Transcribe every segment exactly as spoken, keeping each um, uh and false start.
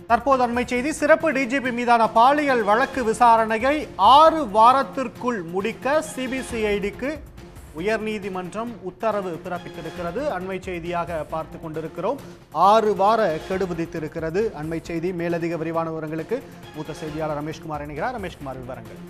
தற்போது அண்மை செய்தி. சிறப்பு டிஜிபி மீதான பாலியல் வழக்கு விசாரணையை ஆறு வாரத்திற்குள் முடிக்க சிபிசிஐடிக்கு உயர்நீதிமன்றம் உத்தரவு பிறப்பித்திருக்கிறது. அண்மை செய்தியாக பார்த்து கொண்டிருக்கிறோம். ஆறு வார கெடு விதித்திருக்கிறது அண்மை செய்தி. மேலதிக விரிவான விவரங்களுக்கு மூத்த செய்தியாளர் ரமேஷ்குமார் இணைகிறார். ரமேஷ்குமார், விவரங்கள்.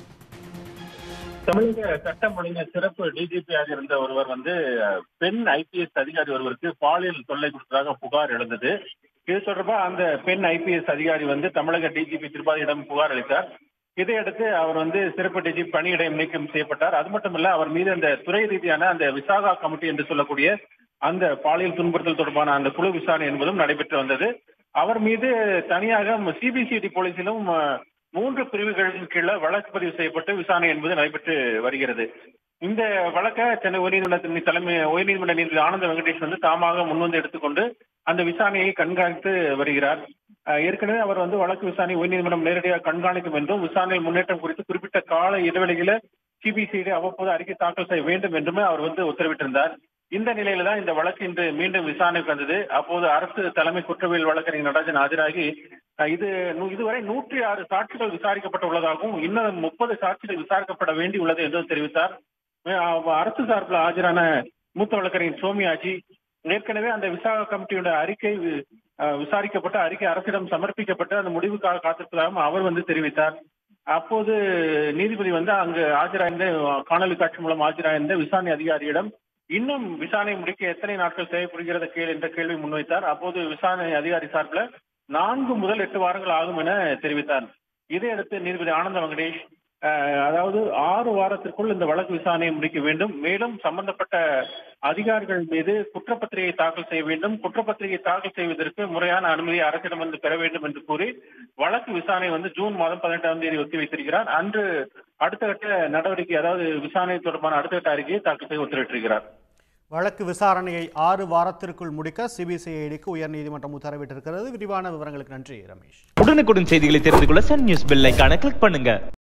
தமிழக சட்டம் ஒழுங்கு சிறப்பு டிஜிபியாக இருந்த ஒருவர் வந்து பெண் ஐபிஎஸ் அதிகாரி ஒருவருக்கு பாலியல் தொல்லை கொடுத்ததாக புகார் எழுந்தது. இது தொடர்பாக அந்த பெண் ஐபிஎஸ் அதிகாரி வந்து தமிழக டிஜிபி திரிபாதியிடம் புகார் அளித்தார். இதையடுத்து அவர் வந்து சிறப்பு டிஜிபி பணியிடம் நீக்கம் செய்யப்பட்டார். அது மட்டுமல்ல, அவர் மீது அந்த துறை ரீதியான அந்த விசாகா கமிட்டி என்று சொல்லக்கூடிய அந்த பாலியல் துன்புறுத்தல் தொடர்பான அந்த குழு விசாரணை என்பதும் நடைபெற்று வந்தது. அவர் மீது தனியாக சிபிசிஐடி போலீசிலும் மூன்று பிரிவுகளின் கீழே வழக்கு பதிவு செய்யப்பட்டு விசாரணை என்பது நடைபெற்று வருகிறது. இந்த வழக்கை சென்னை உயர்நீதிமன்றத்தின் தலைமை உயர்நீதிமன்ற நீதிபதி ஆனந்த வெங்கடேஷ் வந்து தாமாக முன்வந்து எடுத்துக்கொண்டு அந்த விசாரணையை கண்காணித்து வருகிறார். ஏற்கனவே அவர் வந்து வழக்கு விசாரணை உயர்நீதிமன்றம் நேரடியாக கண்காணிக்கும் என்றும் விசாரணை முன்னேற்றம் குறித்து குறிப்பிட்ட கால இடைவெளியில சிபிசிஐடி அவ்வப்போது அறிக்கை தாக்கல் செய்ய வேண்டும் என்றுமே அவர் வந்து உத்தரவிட்டிருந்தார். இந்த நிலையில தான் இந்த வழக்கு இன்று மீண்டும் விசாரணைக்கு வந்தது. அப்போது அரசு தலைமை குற்றவியல் வழக்கறிஞர் நடராஜன் ஆஜராகி இது இதுவரை நூற்றி ஆறு சாட்சிகள் விசாரிக்கப்பட உள்ளதாகவும் இன்னும் முப்பது சாட்சிகள் விசாரிக்கப்பட வேண்டி உள்ளது என்றும் தெரிவித்தார். அரசு சார்பில் ஆஜரான மூத்த வழக்கறிஞர் சோமியாஜி ஏற்கனவே அந்த விசாரணை கமிட்டியோட அறிக்கை விசாரிக்கப்பட்ட அறிக்கை அரசிடம் சமர்ப்பிக்கப்பட்டு அந்த முடிவுக்காக காத்திருப்பதாகவும் அவர் வந்து தெரிவித்தார். அப்போது நீதிபதி வந்து அங்கு ஆஜராயிருந்த காணொலி காட்சி மூலம் ஆஜராயிருந்த விசாரணை அதிகாரியிடம் இன்னும் விசாரணை முடிக்க எத்தனை நாட்கள் தேவைப்படுகிறது கேள் என்ற கேள்வி முன்வைத்தார். அப்போது விசாரணை அதிகாரி சார்பில் நான்கு முதல் எட்டு வாரங்கள் ஆகும் என தெரிவித்தார். இதையடுத்து நீதிபதி ஆனந்த வெங்கடேஷ் அதாவது ஆறு வாரத்திற்குள் இந்த வழக்கு விசாரணையை முடிக்க வேண்டும், மேலும் சம்பந்தப்பட்ட அதிகாரிகள் மீது குற்றப்பத்திரிகை தாக்கல் செய்ய வேண்டும், குற்றப்பத்திரிகை தாக்கல் செய்வதற்கு முறையான அனுமதியை அரசிடம் வந்து பெற வேண்டும் என்று கூறி வழக்கு விசாரணை வந்து ஜூன் மாதம் பதினெட்டாம் தேதி ஒத்தி வைத்திருக்கிறார். அன்று அடுத்த கட்ட நடவடிக்கை, அதாவது விசாரணை தொடர்பான அடுத்த கட்ட அறிக்கையை தாக்கல் செய்ய உத்தரவிட்டிருக்கிறார். வழக்கு விசாரணையை ஆறு வாரத்திற்குள் முடிக்க சிபிசிஐடிக்கு உயர்நீதிமன்றம் உத்தரவிட்டிருக்கிறது. விரிவான விவரங்களுக்கு நன்றி ரமேஷ். உடனுக்குடன் செய்திகளை தெரிந்து கொள்ள சன் நியூஸ் பெல் ஐகானை கிளிக் பண்ணுங்க.